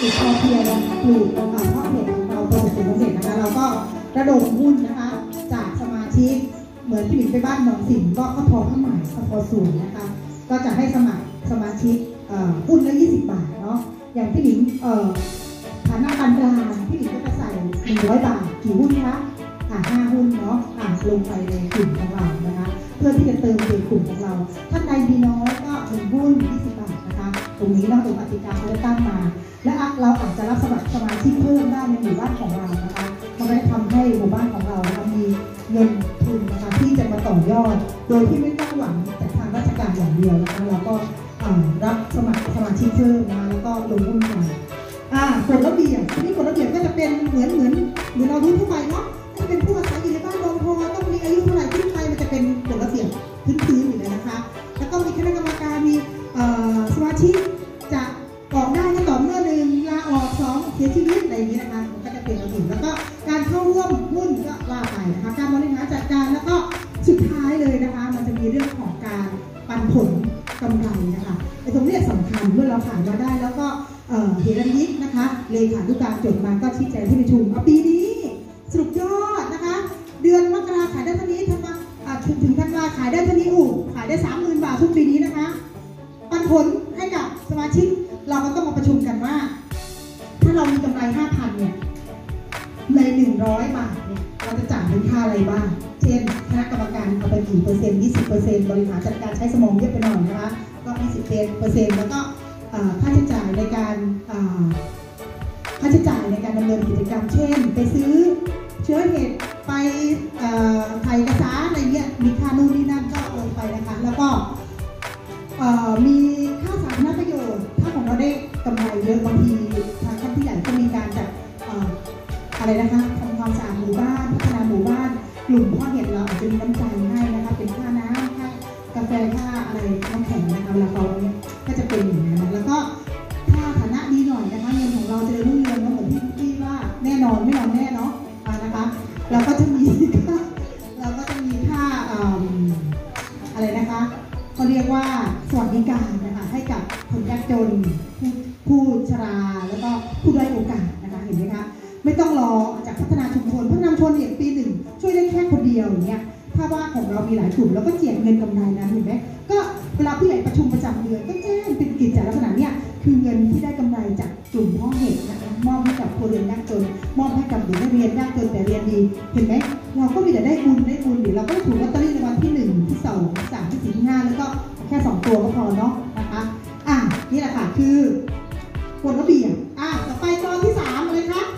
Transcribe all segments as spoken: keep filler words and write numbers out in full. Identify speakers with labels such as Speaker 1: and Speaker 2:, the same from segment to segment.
Speaker 1: ติดพอเพียงปลูกเพาะเห็ดของเราประสบผลสำเร็จนะคะเราก็ระดมหุ้นนะคะจากสมาชิกเหมือนพี่หลิงไปบ้านหนองสิงก็ก็พอผ้าไหมก็พอสูงนะคะก็จะให้สมัครสมาชิกหุ้นละยี่สิบบาทเนาะอย่างพี่หลิงฐานะปานกลางพี่หลิงก็จะใส่หนึ่งร้อยบาทกี่หุ้นคะอ่าห้าหุ้นเนาะอ่าลงไปในกลุ่มของเรานะคะเพื่อที่จะเติมเต็มกลุ่มของเราท่านใดมีน้อยก็หนึ่งหุ้นยี่สิบบาทนะคะตรงนี้นอกจากกติกาที่ได้ตั้งมาและเราอาจจะรับสมัครสมาชิกเพิ่มได้ในหมู่บ้านของเรานะคะมันได้ทำให้หมู่บ้านของเรานะคะมีเงินทุนนะคะที่จะมาต่อยอดโดยที่ไม่ต้องหวังแต่ทางราชการอย่างเดียวนะคะเราก็รับสมัครสมาชิกเพิ่มนะแล้วก็ลงหุ้นกันอ่ากฎระเบียบที่กฎระเบียบก็จะเป็นเหมือนเหมือนเหมือนเรารู้ทั่วไปเนาะถ้าเป็นผู้อาศัยอยู่ในบ้านรองพอต้องมีอายุเท่าไหร่ขึ้นไปมันจะเป็นกฎระเบียบพื้นๆอยู่เลยนะคะแล้วก็มีคณะกรรมการมีสมาชิกจะออกได้ก็ต่อเมื่อหนึ่งลาออกสองเสียชีวิตอะไรอย่างนี้นะคะมันก็จะเป็นระเบียบแล้วก็การเข้าร่วมหุ้นก็ว่าไปนะคะการบริหารจัดการแล้วก็สุดท้ายเลยนะคะมันจะมีเรื่องของการปันผลกำไรนะคะไอ้ตรงนี้สำคัญเมื่อเราผ่านมาได้แล้วก็เฮรัญยิกนะคะเลขานุการจดมาก็ชี้แจงที่ประชุมปีนี้สรุปยอดนะคะเดือนมกราขายได้เท่านี้ธันวาถึงถึงธันวาขายได้เท่านี้อู่ขายได้สามหมื่นบาททุกปีนี้นะคะปันผลให้กับสมาชิกเราก็ต้องมาประชุมกันว่าถ้าเรามีกำไร ห้าพัน เนี่ยในหนึ่งร้อยบาทเนี่ยเราจะจ่ายเป็นค่าอะไรบ้างเช่นคณะกรรมการเอาไปกี่เปอร์เซ็นต์ ยี่สิบเปอร์เซ็นต์ บริหารจัดการใช้สมองเยอะไปหน่อยนะคะก็ยี่สิบเปอร์เซ็นต์แล้วก็ค่าใช้จ่ายในการค่าใช้จ่ายในการดำเนินกิจกรรมเช่นไปซื้อเชื้อเห็ดไปถ่ายเอกสารอะไรเงี้ยมีค่านู่นนี่นั่นก็ลงไปนะคะแล้วก็มีค่าสาธารณประโยชน์ถ้าของเราได้กำไรเยอะบางทีทางท่านผู้ใหญ่ก็มีการจัดอะไรนะคะทำความสะอาดหมู่บ้านพัฒนาหมู่บ้านกลุ่มพ่อเห็ดเราอาจจะมีน้ำใจให้นะคะเป็นค่าน้ำค่ากาแฟค่าอะไรน้ำแข็งนะคะแล้วก็เนี่ยก็จะเป็นอย่างนั้นแล้วก็ถ้าฐานะดีหน่อยนะคะเงินของเราจะเรุ่งเรืองแล้วเหมือนที่พี่ว่าแน่นอนไม่นอนแน่เนาะนะคะเราก็จะมีค่าเราก็จะมีค่าอะไรนะคะเขาเรียกว่าสวัสดิการนะคะให้กับคนยากจนผู้ชราแล้วก็ผู้ด้อยโอกาสนะคะเห็นไหมคะไม่ต้องรอจากพัฒนาชุมชนพัฒนาชุมชนเนี่ยปีหนึ่งช่วยได้แค่คนเดียวอย่างเงี้ยถ้าว่าของเรามีหลายกลุ่มแล้วก็เจียดเงินกำไรนั้นเห็นไหมก็เวลาผู้ใหญ่ประชุมประจำเดือนก็แจ้งเป็นกิจจลักษณะเนี่ยคือเงินที่ได้กำไรจากกลุ่มพ่อเห็ดนะคะมอบให้กับคนเรียนยากจนมอบให้กับเด็กนักเรียนยากจนแต่เรียนดีเห็นไหมเราก็มีแต่ได้บุญได้บุญเดี๋ยวเราก็ถูกลอตเตอรี่รางวัลที่หนึ่งที่สองที่สามที่สี่ที่ห้าแล้วก็แค่สองตัวก็พอเนาะนะคะอ่ะนี่แหละค่ะคือกฎระเบียบอ่ะต่อไปตอนที่สามเลยคะ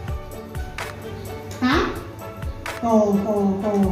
Speaker 1: ฮะกอกอกอ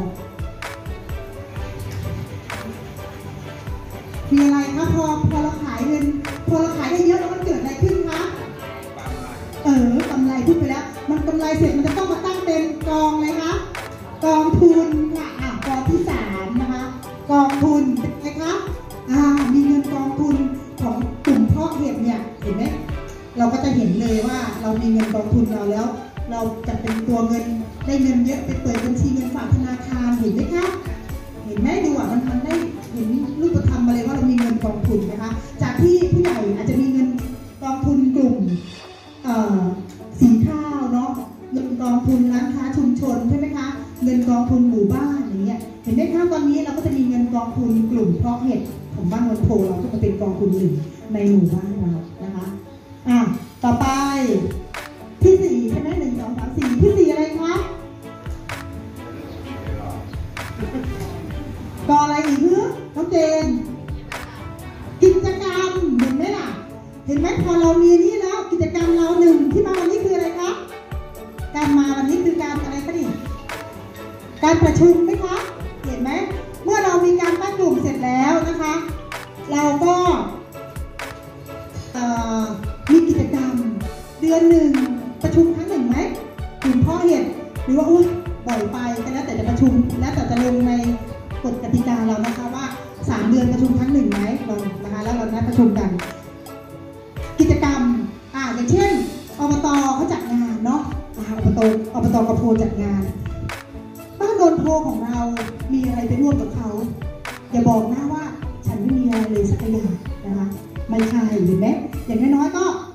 Speaker 1: มีอะไรคะพอพอเราขายเงินพอเราขายได้เยอะแล้วมันเกิดอะไรขึ้นคะเออกำไรพูดไปแล้วมันกำไรเสร็จมันจะต้องมาตั้งเป็นกองอะไรคะกองทุนค่ะอ่ะกองที่สามนะคะกองทุนเป็นไงคะอ่ามีเงินกองทุนของกลุ่มเพาะเห็ดเนี่ยเห็นไหมเราก็จะเห็นเลยว่าเรามีเงินกองทุนเราแล้วเราจะเป็นตัวเงินได้เงินเยอะไปเปิดบัญชีเงินฝากธนาคารเห็นไหมคะเห็นไหมดูอ่ะมันมันได้เห็นรูปธรรมมาเลยว่าเรามีเงินกองทุนนะคะจากที่ผู้ใหญ่อาจจะมีเงินกองทุนกลุ่มสีข้าวเนาะเงินกองทุนร้านค้าชุมชนใช่ไหมคะเงินกองทุนหมู่บ้านอย่างเงี้ยเห็นไหมคะตอนนี้เราก็จะมีเงินกองทุนกลุ่มเพาะเห็ดของบ้านนนโพเราก็จะเป็นกองทุนหนึ่งในหมู่บ้านเรานะคะอ่ะต่อไปที่สี่ใช่ไหมหนึ่งสองสามสี่ที่สี่อะไรคะกออะไรอีกเพื่อน้องเจนกิจกรรมเห็นไหมล่ะเห็นไหมพอเรามีนี่แล้วกิจกรรมเราหนึ่งที่มาวันนี้คืออะไรคะการมาวันนี้คือการอะไรคะนี่การประชุมไหมคะเห็นไหมเมื่อเรามีการตั้งกลุ่มเสร็จแล้วนะคะเราก็มีกิจกรรมเดือนหนึ่งประชุมครั้งหนึ่งไหมกลุ่มพ่อเห็ดหรือว่าอุ้ยบ่อยไปก็แล้วแต่จะประชุมแล้วแต่จะลงในกฎกติกาเรานะคะว่าสามเดือนประชุมครั้งหนึ่งไหมเรานะคะแล้วเรานัดประชุมกันกิจกรรมอ่าอย่างเช่นอบตเขาจัดงานเนาะอบตอบตกระโพจัดงานบ้านโนนโพของเรามีอะไรไปร่วมกับเขาอย่าบอกนะว่าฉันไม่มีอะไรเลยสักอย่างนะคะไม่ใช่เห็นไหมอย่างน้อยๆก็มี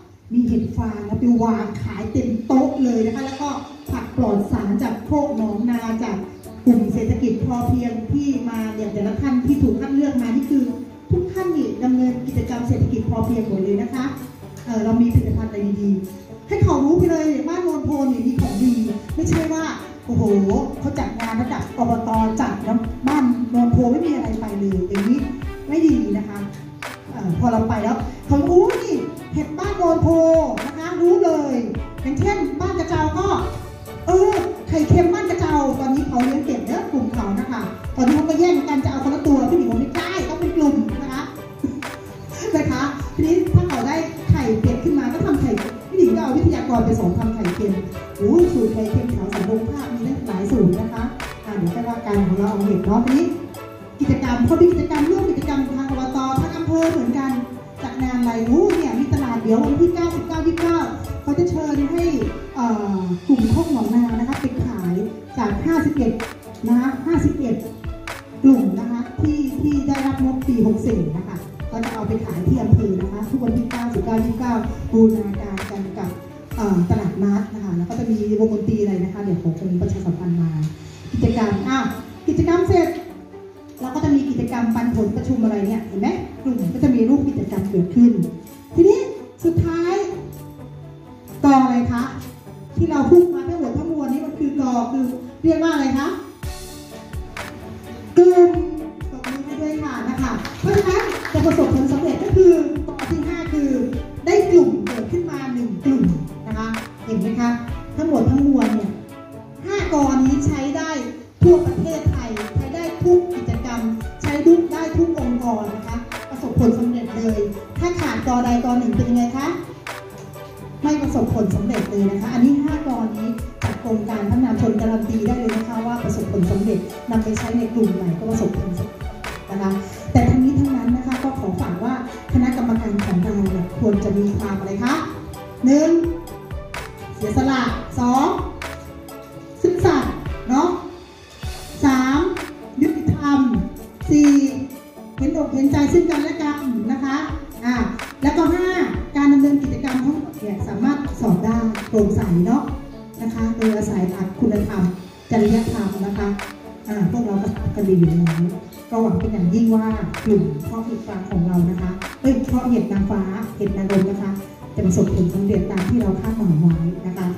Speaker 1: เห็ดฟางนะไปวางขายเต็มโต๊ะเลยนะคะแล้วก็ผักปลอดสารจากโคกหนองนาจากกลุ่มเศรษฐกิจพอเพียงที่มาอย่างแต่ละท่านที่ถูกคัดเลือกมานี่คือทุกท่านนี่ดำเนินกิจกรรมเศรษฐกิจพอเพียงหมดเลยนะคะเออเรามีผลิตภัณฑ์อะไรดีๆให้เขารู้ไปเลยบ้านโนนโพนี่มีของดีไม่ใช่ว่าโอ้โหเขาจัดงานระดับอบตจัดแล้วบ้านโนนโพไม่มีอะไรไปเลยอย่างนี้ไม่ดีนะคะอพอเราไปแล้วเขาอู้นี่เห็ดบ้านโนนโพนะคะรู้เลยอย่างเช่นบ้านกระเจ้าก็เออไข่เค็มบ้านกระเจ้าตอนนี้เขาเลี้ยงเก็บเนื้อกลุ่มเขานะคะตอนนี้เขาก็แย่งกันจะเอาคนละตัวพี่หนิงบอกไม่ได้ต้องเป็นกลุ่มนะคะนะคะทีนี้ถ้าเขาได้ไข่เป็ดขึ้นมาก็ทำไข่พี่หนิงก็เอาวิทยากรไปสอนทำไข่เค็มโอ้สูตรไข่เค็มแถวสำโรงภาพมีหลายสูตรนะคะอ่าเดี๋ยวแค่ว่าการของเราเอาเห็ดเนาะทีนี้กิจกรรมเขามีกิจกรรมร่วมกิจกรรมทางอบตทางอำเภอเหมือนกันจัดงานอะไรรู้เนี่ยมีตลาดเดี๋ยววันที่เก้าสิบเก้า ยี่สิบเก้าเขาจะเชิญให้กลุ่มโคกหนองนานะคะไปขายจากห้าสิบเอ็ดนะคะห้าสิบเอ็ดกลุ่มนะคะที่ที่ได้รับงบปีหกสิบนะคะก็จะเอาไปขายที่อำเภอนะคะทุกวันที่เก้าสิบเก้า ยี่สิบเก้าบูรณาการกันกับตลาดนัดนะคะแล้วก็จะมีวงดนตรีอะไรนะคะเดี๋ยวผมจะมีประชาสัมพันธ์มากิจกรรมอ่ะกิจกรรมเสร็จเราก็จะมีกิจกรรมปันผลประชุมอะไรเนี่ยเห็นไหมกลุ่มก็จะมีรูปกิจกรรมเกิดขึ้นทีนี้สุดท้ายกออะไรคะที่เราพูดมาทั้งหมดทั้งมวลนี้มันคือกอคือเรียกว่าอะไรคะกลุ่มตบมือให้ด้วยค่ะนะคะเพราะฉะนั้นจะประสบผลสำเร็จก็คือกอที่ห้าคือได้กลุ่มเกิดขึ้นมาหนึ่งกลุ่มนะคะเห็นไหมคะทั้งหมดทั้งมวลเนี่ยห้ากอนี้ใช้ได้ทั่วประเทศไทยใช้ได้ทุกกิจกรรมใช้ทุกได้ทุกองค์กรนะคะประสบผลสำเร็จเลยถ้าขาดกอใดกอหนึ่งเป็นยังไงคะไม่ประสบผลสำเร็จเลยนะคะอันนี้ห้ากอนี้จากกรมการพัฒนาชนการันตีได้เลยนะคะว่าประสบผลสำเร็จนำไปใช้ในกลุ่มไหนก็ประสบผลสำเร็จนะคะแต่ทั้งนี้ทั้งนั้นนะคะก็ขอฝากว่าคณะกรรมการของเราเนี่ยควรจะมีความอะไรคะหนึ่งเสียสละสองซื่อสัตย์เนาะสามยุติธรรมสี่เห็นอกเห็นใจซึ่งกันและกันนะคะอ่าแล้วก็ห้าการดำเนินกิจกรรมทั้งหมดเนี่ยสามารถสอบได้โปร่งใสเนาะนะคะโดยอาศัยหลักคุณธรรมจริยธรรมนะคะอ่าพวกเราก็ทราบกันดีอยู่แล้วก็หวังเป็นอย่างยิ่งว่ากลุ่มเพาะเห็ดฟางของเรานะคะเอ้ยเพาะเห็ดนางฟ้าเห็ดนางรมนะคะจะประสบผลสำเร็จตามที่เราคาดหวังไว้นะคะ